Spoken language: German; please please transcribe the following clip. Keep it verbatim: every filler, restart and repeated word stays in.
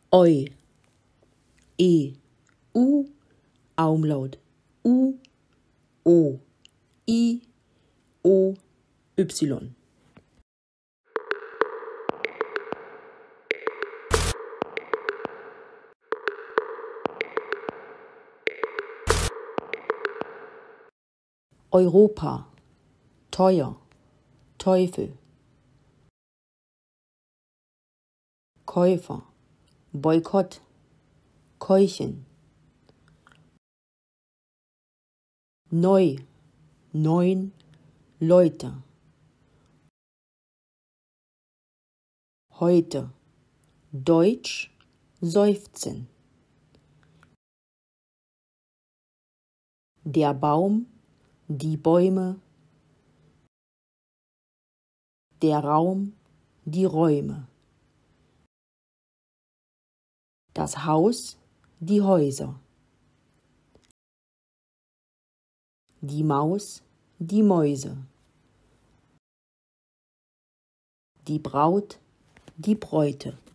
Oi, E, U, Umlaut, U, O, I, O, Y. Europa, teuer, Teufel. Käufer, Boykott, Keuchen. Neu, neun, Leute. Heute, Deutsch, seufzen. Der Baum, die Bäume, der Raum, die Räume. Das Haus, die Häuser. Die Maus, die Mäuse. Die Braut, die Bräute.